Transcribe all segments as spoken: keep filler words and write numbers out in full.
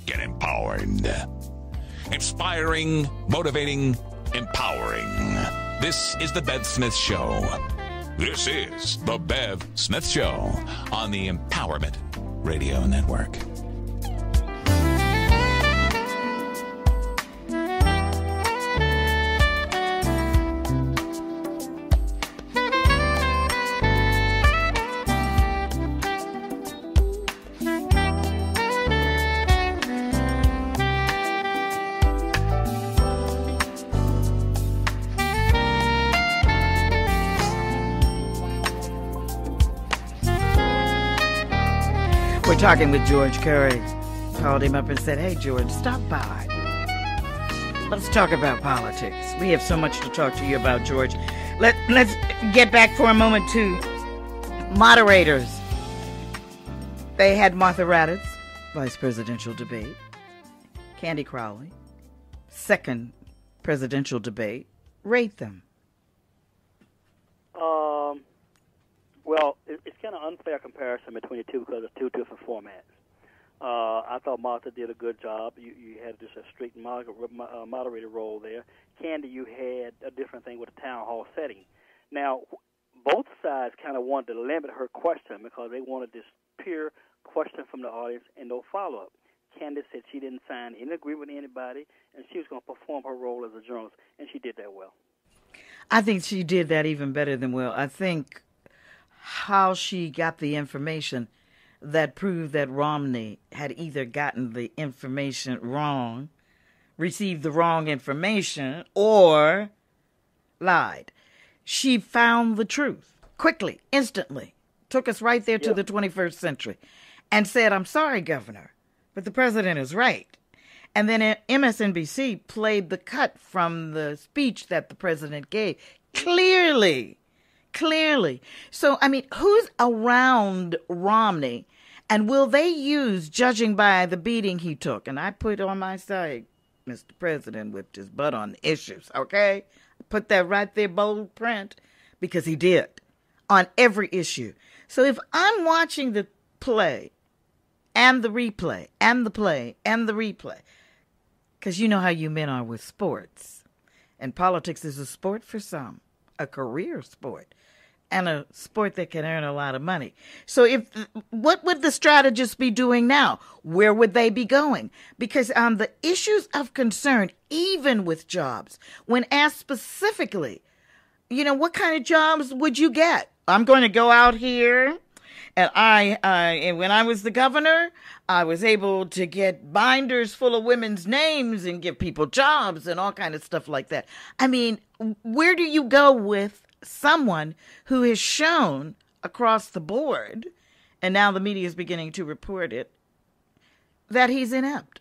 get empowered. Inspiring, motivating, empowering. This is the Bev Smith Show. This is the Bev Smith Show on the Empowerment Radio Network. We're talking with George Curry. Called him up and said, hey, George, stop by. Let's talk about politics. We have so much to talk to you about, George. Let, let's get back for a moment to moderators. They had Martha Raddatz, vice presidential debate. Candy Crowley, second presidential debate. Rate them. Um... Well, it's kind of unfair comparison between the two because of two different formats. Uh, I thought Martha did a good job. You, you had just a strict moder- uh, moderator role there. Candy, you had a different thing with the town hall setting. Now, both sides kind of wanted to limit her question because they wanted this pure question from the audience and no follow-up. Candy said she didn't sign any agreement with anybody, and she was going to perform her role as a journalist, and she did that well. I think she did that even better than well. I think how she got the information that proved that Romney had either gotten the information wrong, received the wrong information, or lied. She found the truth quickly, instantly, took us right there to yep. the twenty-first century, and said, I'm sorry, Governor, but the president is right. And then M S N B C played the cut from the speech that the president gave clearly. Clearly. So, I mean, who's around Romney, and will they use, judging by the beating he took, and I put on my side, Mister President whipped his butt on the issues, okay? Put that right there, bold print, because he did, on every issue. So if I'm watching the play, and the replay, and the play, and the replay, because you know how you men are with sports, and politics is a sport for some, a career sport, and a sport that can earn a lot of money. So if what would the strategists be doing now? Where would they be going? Because on um, the issues of concern, even with jobs, when asked specifically, you know, what kind of jobs would you get? I'm going to go out here, and I, uh, and when I was the governor, I was able to get binders full of women's names and give people jobs and all kind of stuff like that. I mean, where do you go with someone who has shown across the board, and now the media is beginning to report it, that he's inept?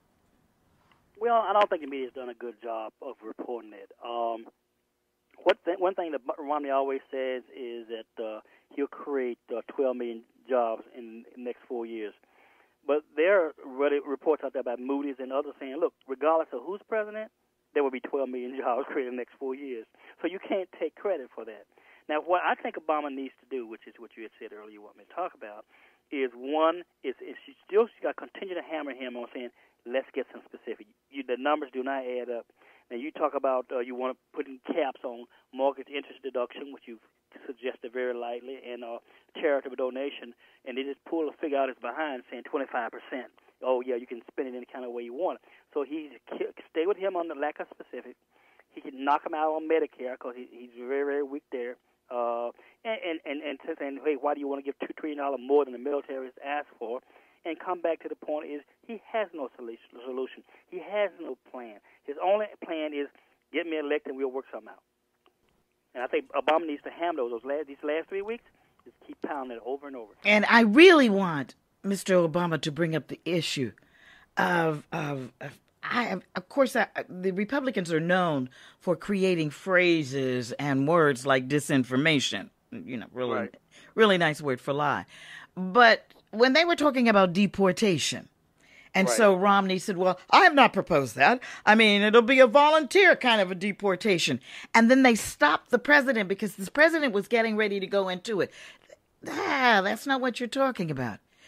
Well, I don't think the media's done a good job of reporting it. Um, what th- one thing that Romney always says is that uh, he'll create uh, twelve million jobs in the next four years. But there are reports out there about Moody's and others saying, look, regardless of who's president, there will be twelve million jobs created in the next four years. So you can't take credit for that. Now, what I think Obama needs to do, which is what you had said earlier you want me to talk about, is one, is, is she still she's got to continue to hammer him on saying, let's get some specific. You, the numbers do not add up. Now, you talk about uh, you want to put in caps on mortgage interest deduction, which you've suggested very lightly, and uh, charitable donation, and they just pull a figure out of his behind saying twenty-five percent. Oh, yeah, you can spend it any kind of way you want it. So he stay with him on the lack of specifics. He can knock him out on Medicare because he, he's very, very weak there. Uh, and, and, and saying, hey, why do you want to give two trillion dollars more than the military has asked for? And come back to the point is he has no solution. He has no plan. His only plan is get me elected and we'll work something out. And I think Obama needs to hammer those, those last, these last three weeks, just keep pounding it over and over. And I really want Mister Obama to bring up the issue of, of, of I, of course, I, the Republicans are known for creating phrases and words like disinformation. You know, really, right. really nice word for lie. But when they were talking about deportation, and right. so Romney said, well, I have not proposed that. I mean, it'll be a volunteer kind of a deportation. And then they stopped the president because the president was getting ready to go into it. Ah, that's not what you're talking about.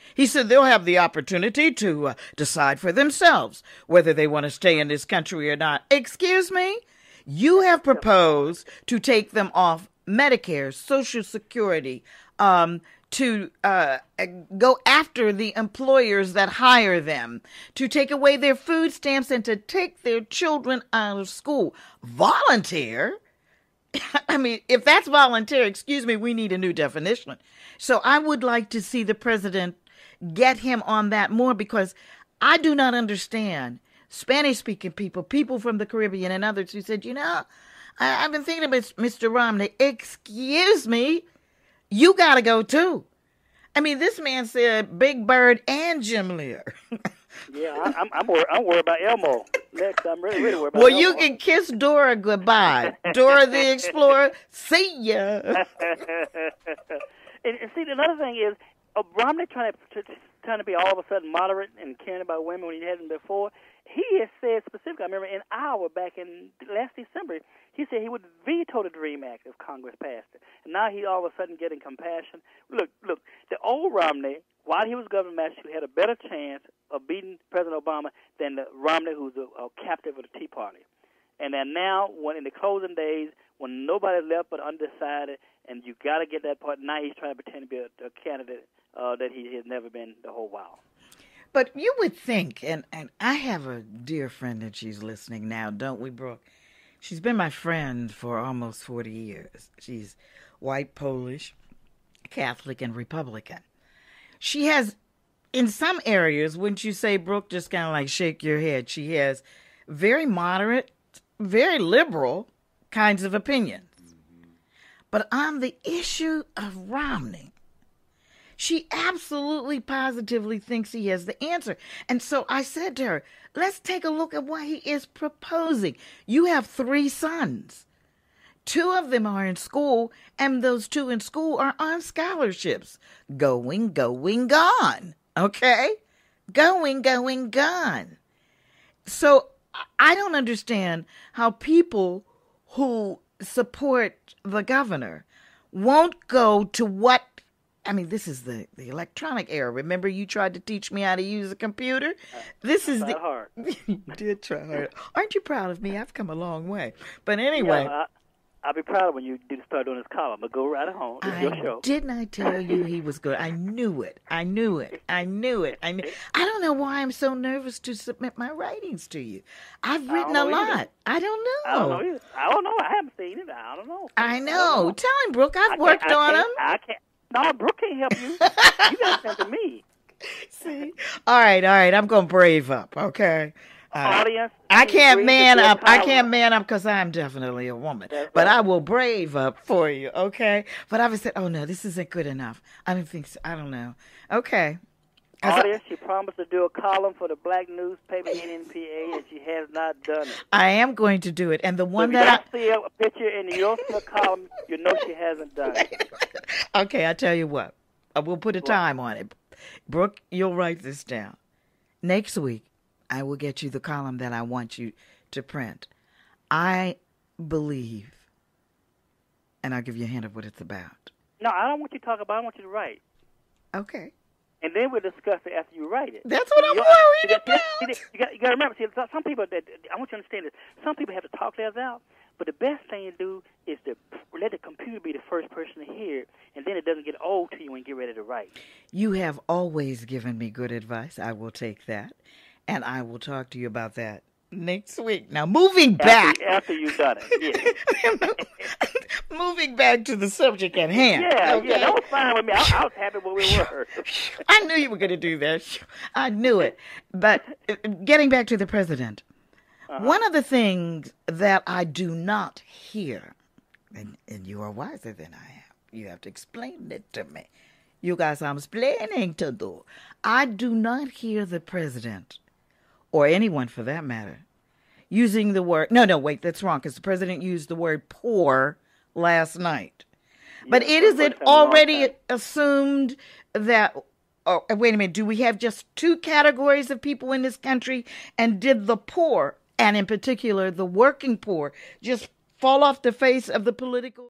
He said they'll have the opportunity to uh, decide for themselves whether they want to stay in this country or not. Excuse me? You have proposed to take them off Medicare, Social Security, um, to uh, go after the employers that hire them, to take away their food stamps and to take their children out of school. Volunteer? I mean, if that's volunteer, excuse me, we need a new definition. So I would like to see the president get him on that more, because I do not understand Spanish-speaking people, people from the Caribbean and others who said, you know, I, I've been thinking about Mister Romney. Excuse me, you got to go too. I mean, this man said Big Bird and Jim Lear. Yeah, I, I'm I'm worried, I'm worried about Elmo. Next, I'm really, really worried about Well, Elmo. you can kiss Dora goodbye. Dora the Explorer, see ya. and, and see, another thing is, uh, Romney trying to, to trying to be all of a sudden moderate and caring about women when he hadn't before. He has said specifically, I remember in Iowa back in last December, he said he would veto the DREAM Act if Congress passed it. And now he all of a sudden getting compassion. Look, look, the old Romney, while he was governor of Massachusetts, had a better chance of beating President Obama than the Romney who's a, a captive of the Tea Party. And then now, when in the closing days, when nobody left but undecided, and you got to get that part, now he's trying to pretend to be a, a candidate uh, that he has never been the whole while. But you would think, and, and I have a dear friend and she's listening now, don't we, Brooke? She's been my friend for almost forty years. She's white, Polish, Catholic, and Republican. She has, in some areas, wouldn't you say, Brooke, just kind of like shake your head, she has very moderate, very liberal kinds of opinions. But on the issue of Romney, she absolutely positively thinks he has the answer. And so I said to her, let's take a look at what he is proposing. You have three sons. Two of them are in school, and those two in school are on scholarships. Going, going, gone. Okay? Going, going, gone. So I don't understand how people who support the governor won't go to what, I mean, this is the, the electronic era. Remember you tried to teach me how to use a computer? This is the hard. You did try hard. Aren't you proud of me? I've come a long way. But anyway, Yeah, I, I'll be proud when you do start doing this column. But go right home. It's I your show. didn't I tell you he was good? I knew it. I knew it. I knew it. I knew. I don't know why I'm so nervous to submit my writings to you. I've written a know lot. either. I don't know. I don't know either. I don't know. I haven't seen it. I don't know. I I don't know. know. Tell him, Brooke. I've I can't- worked I on can't- him. I can't. No, Brooke can't help you. You got to send to me. See? All right, all right. I'm going to brave up, okay? Uh, Audience. I can't read man the up. I column. can't man up because I'm definitely a woman. That's But right. I will brave up for you, okay? But I was said, oh, no, this isn't good enough. I don't think so. I don't know. Okay. 'Cause I- Audience, she promised to do a column for the black newspaper N N P A, and she has not done it. I am going to do it. And the So one if you that don't see a picture in your column, you know she hasn't done it. I... Okay, I tell you what. I will put a time on it. Brooke, you'll write this down. Next week, I will get you the column that I want you to print. I believe, and I'll give you a hint of what it's about. No, I don't want you to talk about it. I want you to write. Okay. And then we'll discuss it after you write it. That's what I'm You- worried you got- about. You got, you got, you got to remember, see, some people, that I want you to understand this. Some people have to talk theirs out, but the best thing to do is to let the computer be the first person to hear it, and then it doesn't get old to you when you get ready to write. You have always given me good advice. I will take that, and I will talk to you about that next week. Now, moving back. After, after you've done it, yeah. Moving back to the subject at hand. Yeah, okay? yeah, that was fine with me. I, I was happy where we were. I knew you were going to do that. I knew it. But uh, getting back to the president, uh-huh. One of the things that I do not hear, and, and you are wiser than I am, you have to explain it to me. You guys, I'm explaining to do. I do not hear the president, or anyone for that matter, using the word, no, no, wait, that's wrong, because the president used the word poor last night. But Yeah, it is it first time in a long already time. assumed that, oh, wait a minute, do we have just two categories of people in this country? And did the poor, and in particular the working poor, just fall off the face of the political